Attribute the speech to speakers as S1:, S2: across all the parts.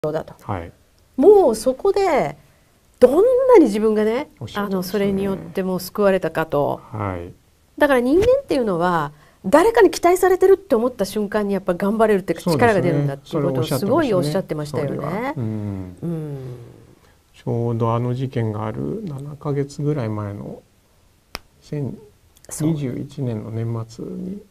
S1: だと、
S2: はい、
S1: もうそこでどんなに自分がね、それによってもう救われたかと、
S2: はい、
S1: だから人間っていうのは誰かに期待されてるって思った瞬間にやっぱ頑張れるっていうか力が出るんだっていうことをすごいおっしゃってましたよね。
S2: ちょうどあの事件がある7ヶ月ぐらい前の2021年の年末に、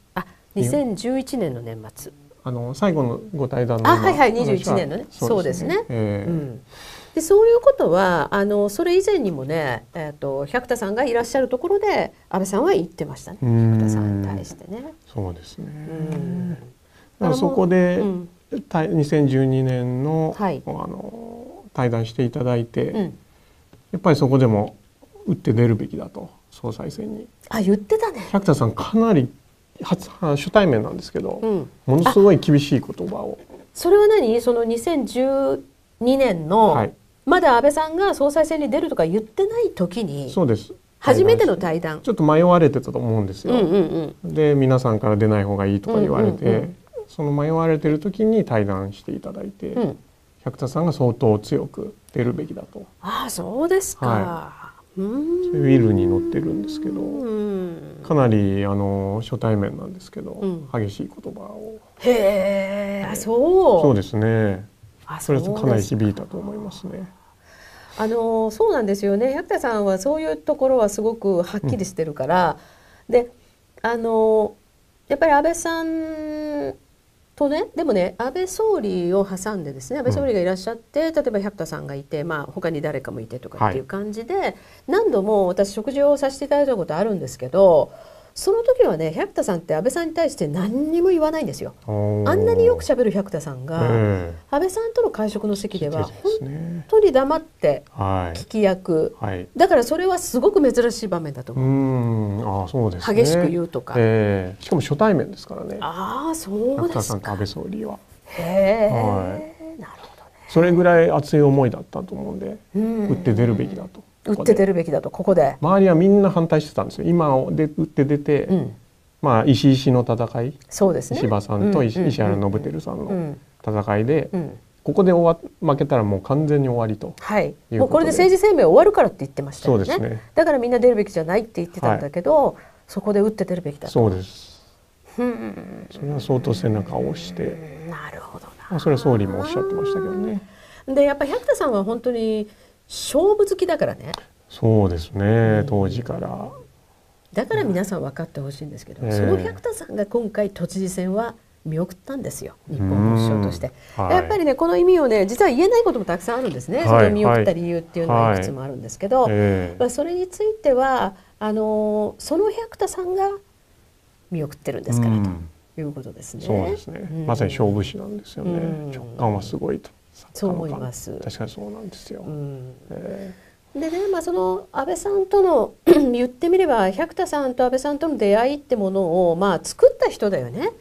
S1: 2011年の年末、
S2: 最後のご対談の
S1: はいはい、21年のね、そうですね。でそういうことはそれ以前にもね、百田さんがいらっしゃるところで安倍さんは言ってましたね、百田さんに対してね。
S2: そうですね。だからそこで、2012年の、対談していただいて、やっぱりそこでも打って出るべきだと、総裁選に。
S1: 言ってたね。
S2: 百田さんかなり初対面なんですけど、ものすごい厳しい言葉を。
S1: それは何？その2012年の、まだ安倍さんが総裁選に出るとか言ってない時に、
S2: そうです。
S1: 初めての対談。
S2: ちょっと迷われてたと思うんですよ。で、皆さんから出ない方がいいとか言われて、その迷われてる時に対談していただいて、百田さんが相当強く出るべきだと。
S1: そうですか。
S2: ウィルに載ってるんですけど、かなり初対面なんですけど、激しい言葉を。
S1: へえ、そう
S2: ですね。それはかなり響いたと思いますね。
S1: そうなんですよね。百田さんはそういうところはすごくはっきりしてるから、でやっぱり安倍さんとね、でもね、安倍総理を挟んでですね、安倍総理がいらっしゃって、例えば百田さんがいて、他に誰かもいてとかっていう感じで、何度も私食事をさせていただいたことあるんですけど、その時はね、百田さんって安倍さんに対して何にも言わないんですよ。あんなによくしゃべる百田さんが、安倍さんとの会食の席では本当に黙って聞き役、だからそれはすごく珍しい場面だと思う。
S2: そうですね。
S1: 激しく言うとか、
S2: しかも初対面ですからね。
S1: そうですか。
S2: 百田さんと安倍総理は。
S1: へえ、なるほどね。
S2: それぐらい熱い思いだったと思うんで、打って出るべきだと。
S1: 打って出るべきだと、ここで
S2: 周りはみんな反対してたんですよ。今で打って出て、石の戦い、
S1: そうですね、
S2: 石破さんと石原伸晃さんの戦いで、ここで負けたらもう完全に終わりと。
S1: もうこれで政治生命終わるからって言ってましたよね。
S2: そうですね。
S1: だからみんな出るべきじゃないって言ってたんだけど、そこで打って出るべきだと。
S2: そうです。それは相当背中を押して。
S1: なるほどな。
S2: それは総理もおっしゃってましたけどね。
S1: でやっぱり百田さんは本当に勝負好きだからね。
S2: そうですね、当時から。
S1: だから皆さん分かってほしいんですけど、その百田さんが今回都知事選は見送ったんですよ、日本の首相として。やっぱりね、この意味をね、実は言えないこともたくさんあるんですね。それを見送った理由っていうのはいくつもあるんですけど、それについてはその百田さんが見送ってるんですからということですね。
S2: そうですね。まさに勝負師なんですよね。直感はすごいと。
S1: そう思います。
S2: 確かにそうなんですよ。
S1: でね、その安倍さんとの言ってみれば百田さんと安倍さんとの出会いってものを作った人だよね。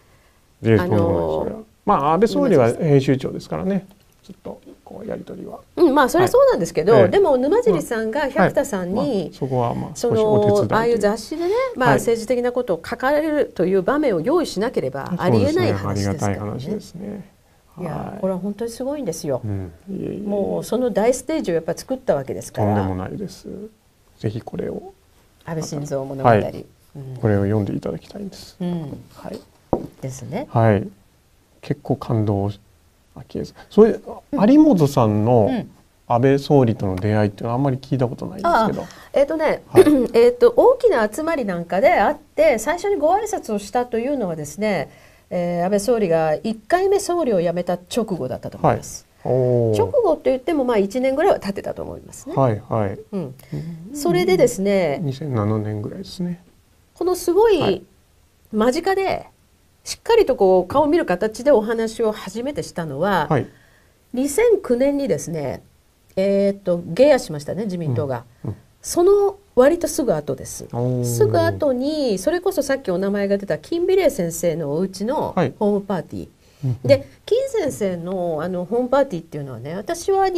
S2: 安倍総理は編集長ですからね。ずっとこうやり取りは。
S1: それはそうなんですけど、でも沼尻さんが百田さんに
S2: そこは少しお手伝い、
S1: ああいう雑誌でね、政治的なことを書かれるという場面を用意しなければありえない話ですからね。いや、これは本当にすごいんですよ。もうその大ステージをやっぱ作ったわけですから。
S2: とんでもないです。ぜひこれを
S1: 安倍晋三物語、
S2: これを読んでいただきたいんです。
S1: ですね。
S2: はい。結構感動。それ有本さんの安倍総理との出会いっていうのはあんまり聞いたことないんですけど。
S1: 大きな集まりなんかで会って最初にご挨拶をしたというのはですね、安倍総理が1回目総理を辞めた直後だったと思います。直後といっても1年ぐらいは経ってたと思いますね。それでですね、
S2: 2007年ぐらいですね。
S1: このすごい間近でしっかりとこう顔を見る形でお話を初めてしたのは、2009年にですね、下野しましたね、自民党が。その割とすぐ後です。すぐ後にそれこそさっきお名前が出た金美玲先生のお家のホームパーティー、で金先生のホームパーティーっていうのはね、私は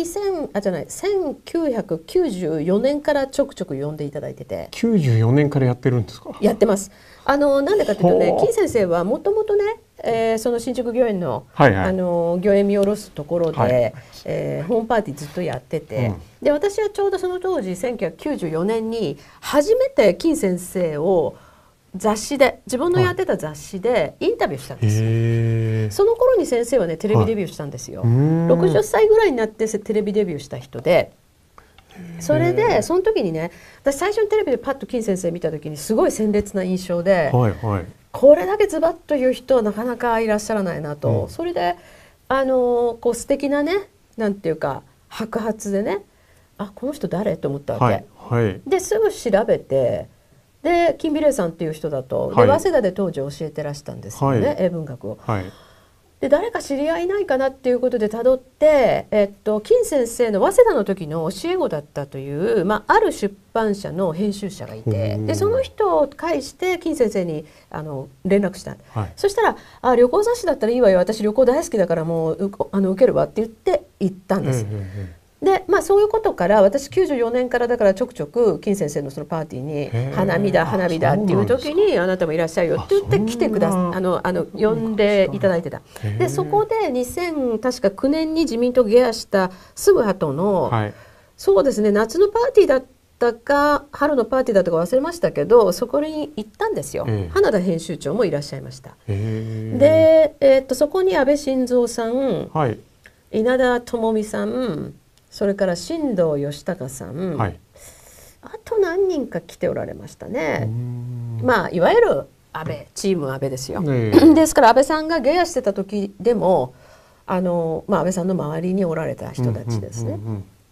S1: 1994年からちょくちょく呼んでいただいてて。
S2: 94年からやってるんですか？
S1: やってます。なんでかというとね、金先生はもともとね、 その新宿御苑の、
S2: はいはい、
S1: 御苑見下ろすところで、
S2: はい、
S1: ホームパーティーずっとやってて、で私はちょうどその当時1994年に初めて金先生を雑誌で自分のやってた雑誌でインタビューしたんですよ。その頃に先生はねテレビデビューしたんですよ。60歳ぐらいになってテレビデビューした人で、それでその時にね、私最初にテレビでパッと金先生見た時にすごい鮮烈な印象で、はいはい、これだけズバッと言う人はなかなかいらっしゃらないなと、それでこう素敵なね、なんていうか白髪でね、あ、この人誰と思ったわけ、はいはい、ですぐ調べて、で金美玲さんっていう人だと、で早稲田で当時教えてらしたんですよね、はい、英文学を。はい、で誰か知り合いないかなっていうことでたどって、金先生の早稲田の時の教え子だったという、ある出版社の編集者がいて、でその人を介して金先生に連絡した、はい、そしたら「旅行雑誌だったらいいわよ、私旅行大好きだからもう受けるわ」って言って行ったんです。でそういうことから私94年からだからちょくちょく金先生のそのパーティーに「花見だ花火だ」っていう時に「あなたもいらっしゃいよ」って言って来てくだ呼んでいただいてた。でそこで2009年に自民党下野したすぐ後の、はい、そうですね、夏のパーティーだったか春のパーティーだったか忘れましたけど、そこに行ったんですよ。花田編集長もいらっしゃいました。で、そこに安倍晋三さん、はい、稲田朋美さん、それから新藤義孝さん、はい、あと何人か来ておられましたね。いわゆる安倍チーム安倍ですよ。ですから安倍さんが下野してた時でも安倍さんの周りにおられた人たちですね。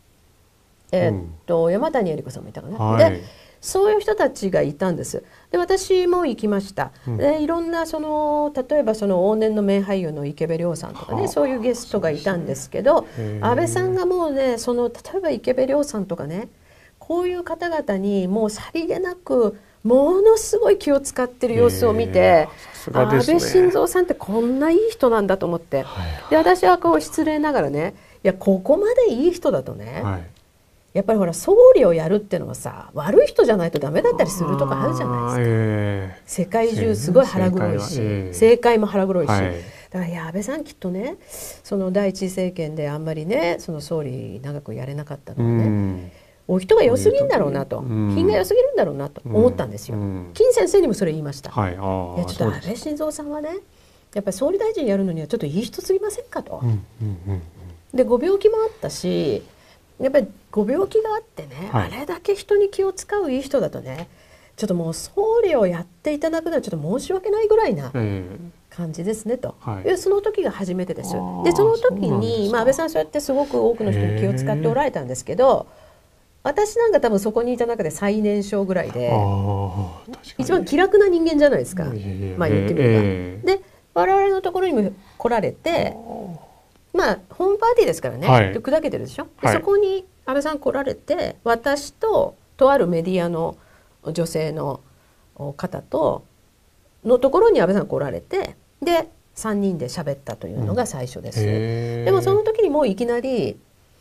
S1: 山谷恵理子さんもいたかな、はい、でそういう人たちがいたんです。で私も行きました。でいろんな例えば往年の名俳優の池部亮さんとかね、そういうゲストがいたんですけど、安倍さんがもうね例えば池部亮さんとかね、こういう方々にもうさりげなくものすごい気を使ってる様子を見て、安倍晋三さんってこんないい人なんだと思って、で私はこう失礼ながらね、いやここまでいい人だとね、はい、やっぱりほら総理をやるっていうのはさ、悪い人じゃないとダメだったりするとかあるじゃないですか。世界中すごい腹黒いし、政界も腹黒いし、はい、だから安倍さんきっとね、その第一次政権であんまりねその総理長くやれなかったのはね、お人が良すぎるんだろうなと、品が良すぎるんだろうなと思ったんですよ。金先生にもそれ言いました。はい、いやちょっと安倍晋三さんはね、やっぱり総理大臣やるのにはちょっといい人すぎませんかと。でご病気もあったし、やっぱりご病気があってね、はい、あれだけ人に気を使ういい人だとね、ちょっともう総理をやっていただくのはちょっと申し訳ないぐらいな感じですねと、その時が初めてです。でその時に安倍さんそうやってすごく多くの人に気を使っておられたんですけど、私なんか多分そこにいた中で最年少ぐらいで一番気楽な人間じゃないですか、言ってみれば。で我々のところにも来られて、ホームパーティーですからね、はい、砕けてるでしょ、はい、そこに安倍さん来られて、私ととあるメディアの女性の方とのところに安倍さん来られて、で3人で喋ったというのが最初です。でもその時にもういきなり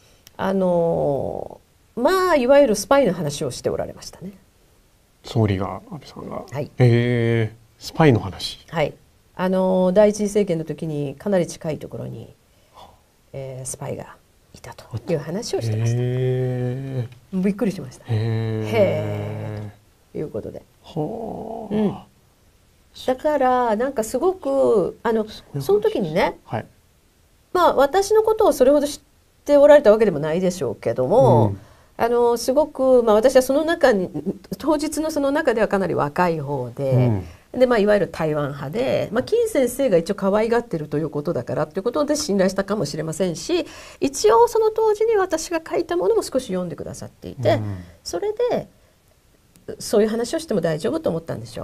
S1: いわゆるスパイの話をしておられましたね。
S2: 総理が安倍さんが、
S1: はい、
S2: スパイの話、
S1: はい、第一次政権の時にかなり近いところにスパイがいたという話をしてました。びっくりしました。へえということで、だからなんかすごくその時にね、はい、私のことをそれほど知っておられたわけでもないでしょうけども、すごく、私はその中に当日のその中ではかなり若い方で。でいわゆる台湾派で、金先生が一応可愛がってるということだからということで信頼したかもしれませんし、一応その当時に私が書いたものも少し読んでくださっていて、それでそういう話をしても大丈夫と思ったんでしょ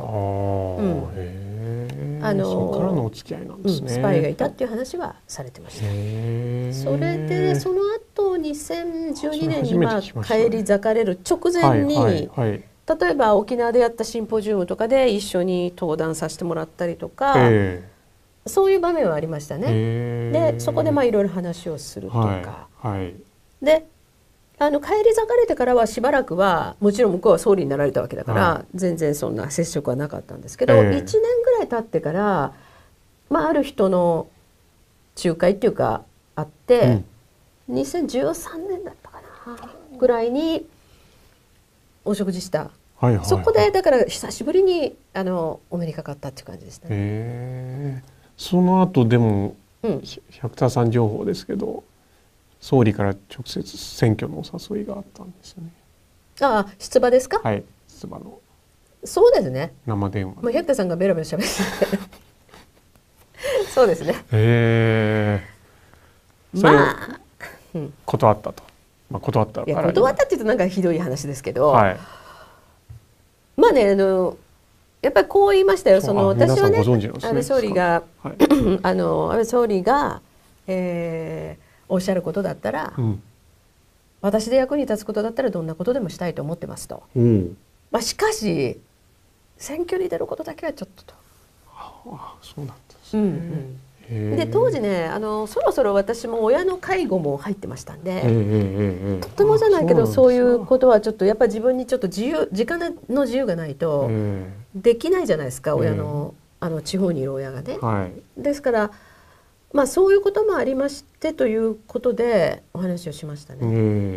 S1: う。
S2: そこからのお付き合いなんですね。
S1: スパイがいたっていう話はされてました。それでその後2012年に帰り咲かれる直前に、例えば沖縄でやったシンポジウムとかで一緒に登壇させてもらったりとか、そういう場面はありましたね。でそこでいろいろ話をするとか、で帰り咲かれてからはしばらくはもちろん向こうは総理になられたわけだから、全然そんな接触はなかったんですけど、1年ぐらい経ってからある人の仲介っていうかあって、2013年だったかなぐらいにお食事した、そこでだから久しぶりにお目にかかったっていう感じでしたね。
S2: その後でも、百田さん情報ですけど、総理から直接選挙のお誘いがあったんですよね。
S1: ああ、出馬ですか？
S2: はい、出馬の。
S1: そうですね。
S2: 生電話。
S1: 百田さんがベラベラ喋ってそうですね。
S2: それを断ったと。断った
S1: から。断ったって言うとなんかひどい話ですけど、やっぱりこう言いましたよ。私はね、安倍総理が安倍総理がおっしゃることだったら、私で役に立つことだったらどんなことでもしたいと思ってますと。しかし選挙に出ることだけはちょっとと。
S2: そうなんですね。
S1: で当時ねそろそろ私も親の介護も入ってましたんで、とてもじゃないけどそういうことはちょっとやっぱり自分にちょっと時間の自由がないとできないじゃないですか、親の地方にいる親がね。ですからそういうこともありましてということでお話をしましたね。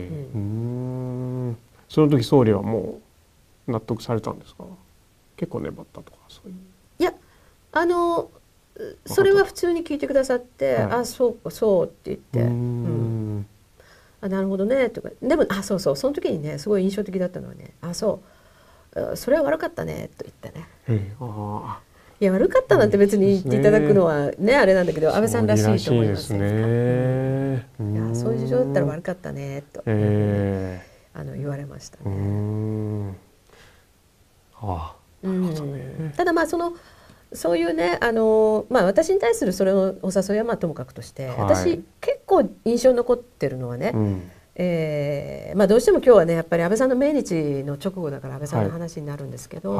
S2: その時総理はもう納得されたんですか？結構粘ったとかそういう。
S1: いやそれは普通に聞いてくださって「あそうそう」って言って「なるほどね」とか。でもそうそう、その時にねすごい印象的だったのはね「そうそれは悪かったね」と言ってね。いや悪かったなんて別に言っていただくのはねあれなんだけど、安倍さんらしいと思いますね。いやそういう事情だったら悪かったねと言われましたね。ただそういうね私に対するそれのお誘いはともかくとして、私結構印象に残ってるのはね、どうしても今日はねやっぱり安倍さんの命日の直後だから安倍さんの話になるんですけど、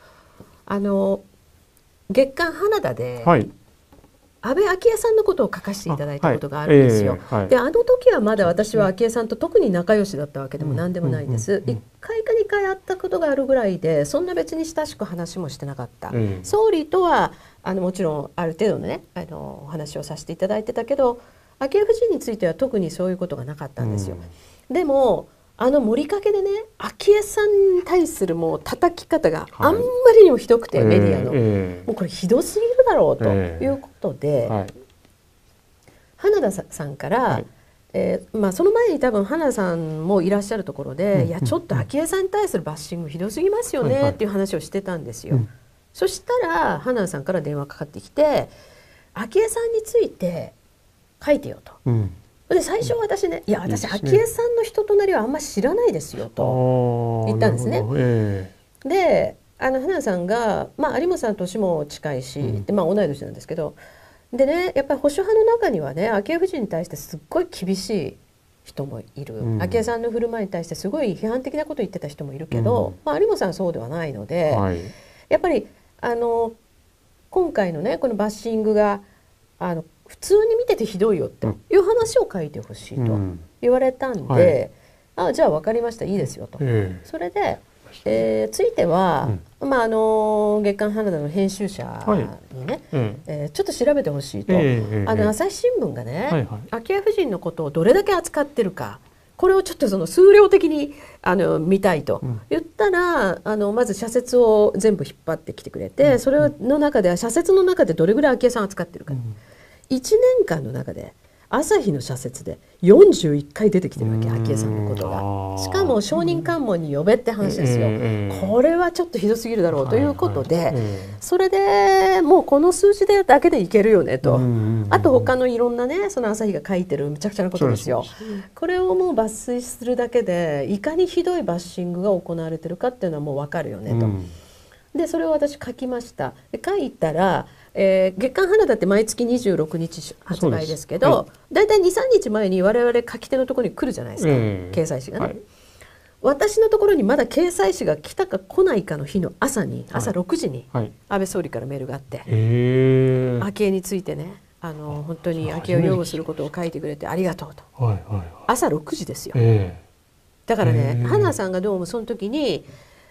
S1: 月刊花田で安倍昭恵さんのことを書かせていただいたことがあるんですよ。で時はまだ私は昭恵さんと特に仲良しだったわけでも何でもないんです。1回か2回会ったことがあるぐらいで、そんな別に親しく話もしてなかった。総理とはもちろんある程度のねお話をさせていただいてたけど、昭恵夫人については特にそういうことがなかったんですよ。でも盛りかけでね昭恵さんに対するもう叩き方があんまりにもひどくて、メディアのもうこれひどすぎるだろうということで、花田さんから、その前に多分花田さんもいらっしゃるところで「いやちょっと昭恵さんに対するバッシングひどすぎますよね」っていう話をしてたんですよ。そしたら花田さんから電話かかってきて「昭恵さんについて書いてよ」と。で最初私ね「いや私昭恵さんの人となりはあんまり知らないですよ」と言ったんですね。で花田さんが有本さん年も近いし、で同い年なんですけど、でねやっぱり保守派の中にはね昭恵夫人に対してすっごい厳しい人もいる、昭恵さんの振る舞いに対してすごい批判的なことを言ってた人もいるけど、有本さんはそうではないので、やっぱり今回のねこのバッシングが普通に見ててひどいよっていう話を書いてほしいと言われたんで、じゃあ分かりました、いいですよと。それで、ついては、月刊花田の編集者にね、ちょっと調べてほしいと、朝日新聞がね、昭恵夫人のことをどれだけ扱ってるか、これをちょっと数量的に見たいと言ったら、まず社説を全部引っ張ってきてくれて、それの中では社説の中でどれぐらい昭恵さん扱ってるか。1年間の中で朝日の社説で41回出てきてるわけ、昭恵さんのことが。しかも証人喚問に呼べって話ですよ。これはちょっとひどすぎるだろうということで、それでもうこの数字だけでいけるよねと。あと他のいろんなね朝日が書いてるむちゃくちゃなことですよ。これをもう抜粋するだけでいかにひどいバッシングが行われてるかっていうのはもう分かるよねと。でそれを私書きました。で書いたら月刊花田って毎月26日発売ですけど、だいたい 2,3 日前に我々書き手のところに来るじゃないですか、掲載誌がね。私のところにまだ掲載誌が来たか来ないかの日の朝6時に安倍総理からメールがあって、昭恵についてね本当に昭恵を擁護することを書いてくれてありがとうと。朝6時ですよ。だからね花田さんがどうもその時に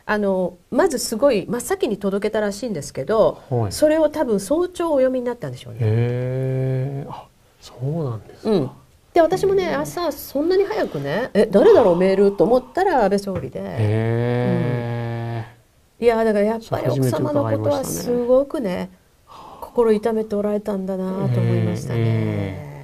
S1: まずすごい真っ先に届けたらしいんですけど、
S2: はい、
S1: それを多分早朝お読みになったんでしょうね。
S2: あ、そうなんですか。
S1: で私もね朝そんなに早くね誰だろうメールと思ったら安倍総理で、いやだからやっぱり奥様のことはすごくね心痛めておられたんだなと思いましたね。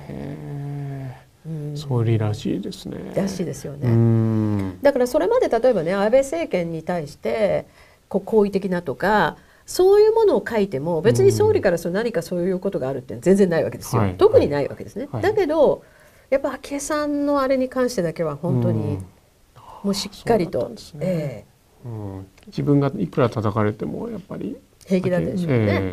S2: 総理らしいですね。
S1: らしいですよね。だからそれまで例えばね安倍政権に対して好意的なとかそういうものを書いても別に総理から何かそういうことがあるって全然ないわけですよ。特にないわけですね。だけどやっぱ昭恵さんのあれに関してだけは本当にもうしっかりと、
S2: 自分がいくら叩かれてもやっぱり
S1: 平気だったでしょうね。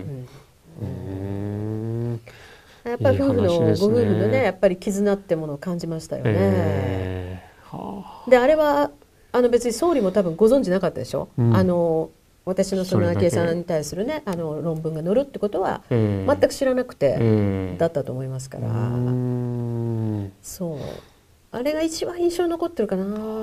S1: やっぱりご夫婦のねやっぱり絆ってものを感じましたよね。であれは別に総理も多分ご存知なかったでしょ。私のその昭恵さんに対するね論文が載るってことは全く知らなくてだったと思いますから、そうあれが一番印象に残ってるかな。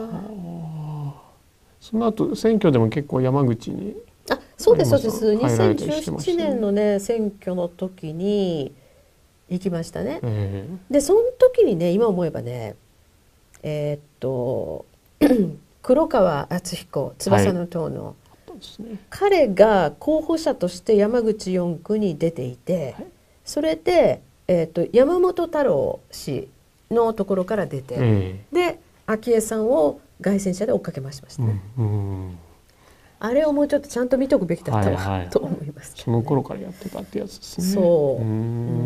S2: その後選挙でも結構山口に
S1: そうですそうです。2017年のね選挙の時に行きましたね。でその時にね今思えばね黒川敦彦翼の党の、彼が候補者として山口4区に出ていて、それで、山本太郎氏のところから出て、で昭恵さんを街宣車で追っかけ回しましたね。あれをもうちょっとちゃんと見とくべきだったわと思います、ね。
S2: その頃からやってたってやつですね。
S1: そう。なる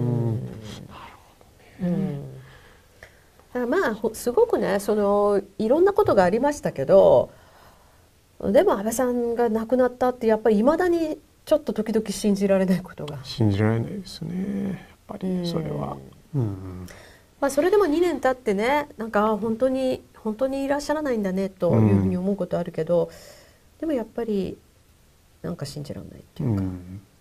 S1: ほどね。だからまあすごくねいろんなことがありましたけど、でも安倍さんが亡くなったってやっぱりいまだにちょっと時々信じられないことが。
S2: 信じられないですね。やっぱりそれは。
S1: まあそれでも2年経ってねなんか本当にいらっしゃらないんだねというふうに思うことあるけど。でもやっぱりなんか信じられないっていうか、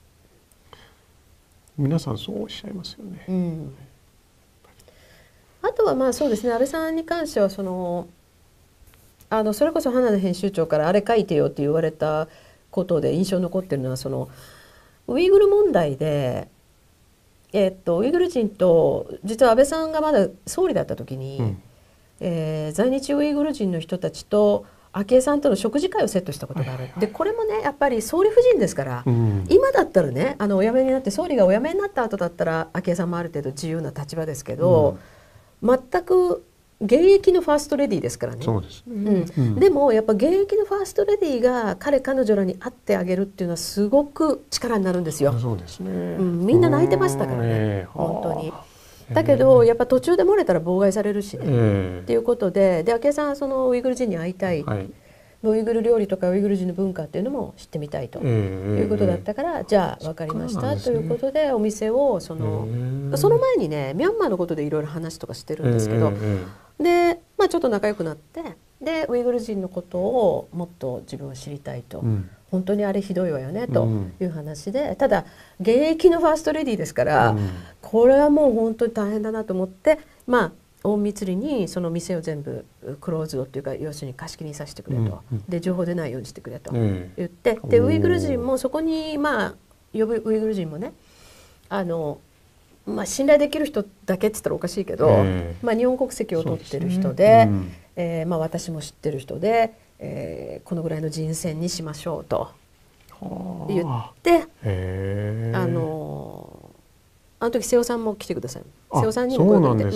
S2: 皆さんそうおっしゃいますよね。
S1: あとはまあそうですね安倍さんに関してはそれこそ花田編集長からあれ書いてよって言われたことで印象に残ってるのはウイグル問題で、ウイグル人と実は安倍さんがまだ総理だった時に、在日ウイグル人の人たちと昭恵さんとの食事会をセットしたことがある。でこれもねやっぱり総理夫人ですから、今だったらねお辞めになって総理がお辞めになった後だったら昭恵さんもある程度自由な立場ですけど、全く現役のファーストレディーですからね。
S2: そうですね。
S1: でもやっぱ現役のファーストレディーが彼女らに会ってあげるっていうのはすごく力になるんですよ。
S2: そうですね。
S1: みんな泣いてましたからね、本当に。だけどやっぱ途中で漏れたら妨害されるしね、っていうことで昭恵さんはそのウイグル人に会いたい、ウイグル料理とかウイグル人の文化っていうのも知ってみたいということだったから、じゃあ分かりましたということでお店をその前にねミャンマーのことでいろいろ話とかしてるんですけど、でまあちょっと仲良くなってでウイグル人のことをもっと自分は知りたいと。本当にあれひどいわよねという話で、ただ現役のファーストレディーですから、これはもう本当に大変だなと思って、まあ隠密裏にその店を全部クローズドっていうか要するに貸し切りにさせてくれと、で情報出ないようにしてくれと言って、でウイグル人もそこにまあ呼ぶウイグル人もねまあ信頼できる人だけって言ったらおかしいけど、まあ日本国籍を取ってる人で、まあ私も知ってる人で。このぐらいの人選にしましょうと言ってあの時瀬尾さんも来てください。瀬尾さんにも声をかけて、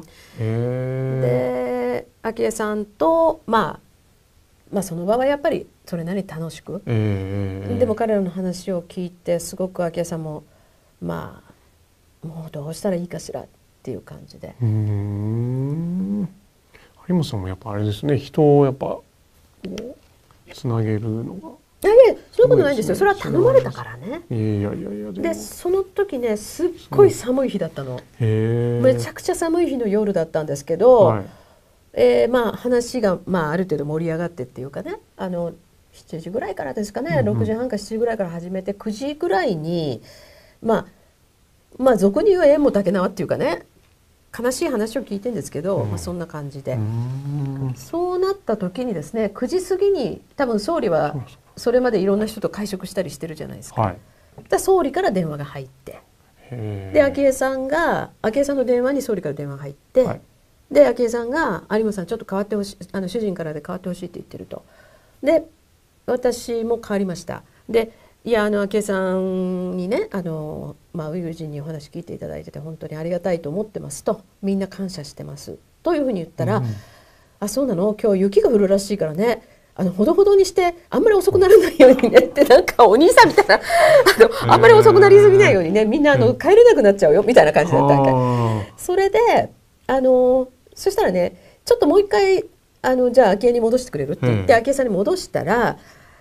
S1: で昭恵さんとまあその場はやっぱりそれなりに楽しく、でも彼らの話を聞いてすごく昭恵さんもまあもうどうしたらいいかしらっていう感じで。
S2: 有本さんもやっぱあれですね、人をやっぱつなげるのが。
S1: いやいやそういうことないんですよ。それは頼まれたからね。でその時ねすっごい寒い日だったの。めちゃくちゃ寒い日の夜だったんですけど、まあ話がまあある程度盛り上がってっていうかね7時ぐらいからですかね、6時半か7時ぐらいから始めて9時ぐらいにまあ俗に言う縁も竹縄っていうかね悲しい話を聞いてるんですけど、まあ、そんな感じでそうなった時にですね9時過ぎに多分総理はそれまでいろんな人と会食したりしてるじゃないですか。で総理から電話が入って、で昭恵さんの電話に総理から電話が入って、で昭恵さんが有本さんちょっと変わってほしい、主人からで変わってほしいって言ってると。で私も変わりました。でいや昭恵さんにねウイグル人にお話聞いていただいてて本当にありがたいと思ってますと、みんな感謝してますというふうに言ったら、あそうなの、今日雪が降るらしいからね、ほどほどにしてあんまり遅くならないようにねって、なんかお兄さんみたいなあんまり遅くなりすぎないようにね、みんな帰れなくなっちゃうよみたいな感じだったわけ。それでそしたらね、ちょっともう一回じゃあ昭恵に戻してくれるって言って、昭恵さんに戻したら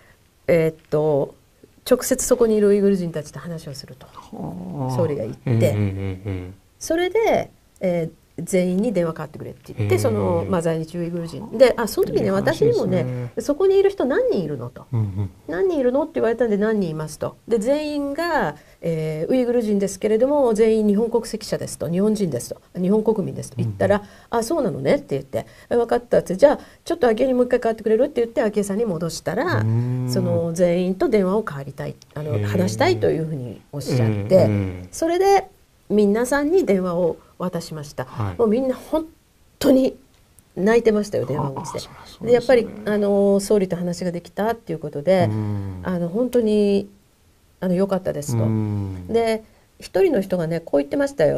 S1: 直接そこにいるウイグル人たちと話をすると総理が言って、それで、全員に電話かかってくれって言って、その、在日ウイグル人で、その時ね私にもね、そこにいる人何人いるのと、何人いるのって言われたんで、何人いますと。で全員が、ウイグル人ですけれども全員日本国籍者ですと、日本人ですと、日本国民ですと言ったら、そうなのねって言って、分かったって、じゃあちょっと昭恵にもう一回かかってくれるって言って昭恵さんに戻したら、その全員と電話を代わりたい、話したいというふうにおっしゃって、それで皆さんに電話を渡しました。もうみんな本当に泣いてましたよ、電話をして。でやっぱり総理と話ができたっていうことで、本当に良かったですと。で一人の人がねこう言ってましたよ。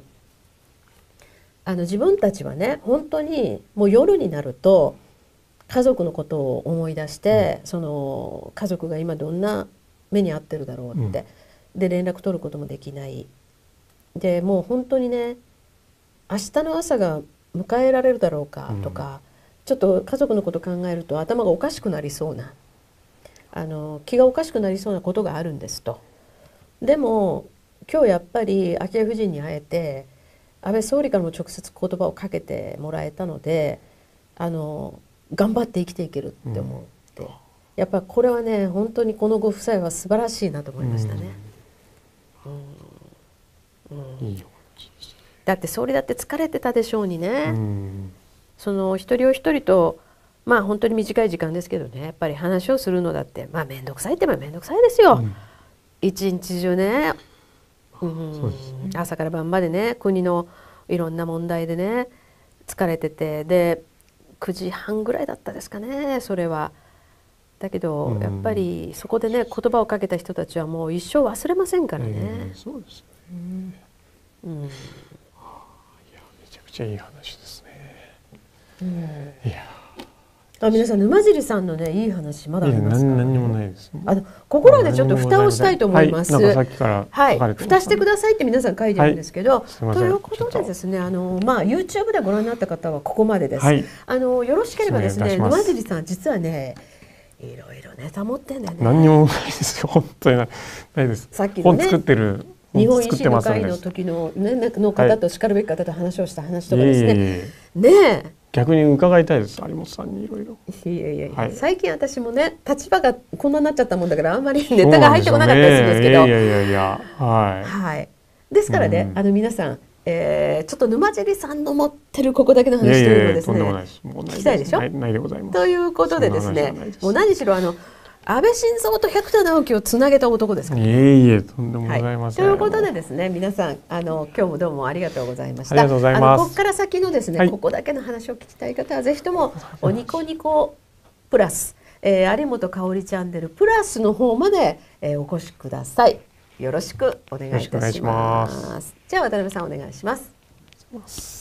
S1: 自分たちはね本当にもう夜になると家族のことを思い出して、その家族が今どんな目に遭ってるだろうって、で連絡取ることもできない。でもう本当にね、明日の朝が迎えられるだろうかとか、ちょっと家族のこと考えると頭がおかしくなりそうな、気がおかしくなりそうなことがあるんですと。でも今日やっぱり昭恵夫人に会えて、安倍総理からも直接言葉をかけてもらえたので、頑張って生きていけるって思って、やっぱこれはね本当にこのご夫妻は素晴らしいなと思いましたね。だって総理だって疲れてたでしょうにね、その一人お一人と本当に短い時間ですけどね、やっぱり話をするのだって面倒くさいって面倒くさいですよ。一日中ね、朝から晩までね国のいろんな問題でね疲れてて、で9時半ぐらいだったですかね、それは。だけどやっぱりそこでね言葉をかけた人たちはもう一生忘れませんからね。
S2: そうですね。いやめちゃくちゃいい話ですね。いや
S1: 皆さん沼尻さんのねいい話まだありますか？
S2: 何にもないです。
S1: ここらでちょっと蓋をしたいと思います。
S2: さっきから
S1: 蓋してくださいって皆さん書いてるんですけど、ということでですね、YouTube でご覧になった方はここまでです。よろしければですね、沼尻さん実はねいろいろネタ持ってんだよね。
S2: 何にもないですよ、本当にないです。
S1: さっきのね、
S2: 本作ってる
S1: 日本維新の会の時の方としかるべき方と話をした話とかですね。ねえ。
S2: 逆に伺いたいです、有本さんにいろいろ。
S1: 最近私もね立場がこんなになっちゃったもんだからあんまりネタが入ってこなかったりするんですけど。ですからね皆さん。ちょっと沼尻さんの持ってるここだけの話というのをですね聞きたいでしょ。
S2: ないでございます。
S1: ということでですね、もう何しろ安倍晋三と百田直樹をつなげた男ですから。
S2: とんでもございません。
S1: ということでですね、皆さん今日もどうもありがとうございました。
S2: ありがとうございます。
S1: ここから先のですね、ここだけの話を聞きたい方はぜひともおニコニコプラス、有本香織チャンネルプラスの方まで、お越しください。よろしくお願いいたします。じゃあ渡辺さんお願いします。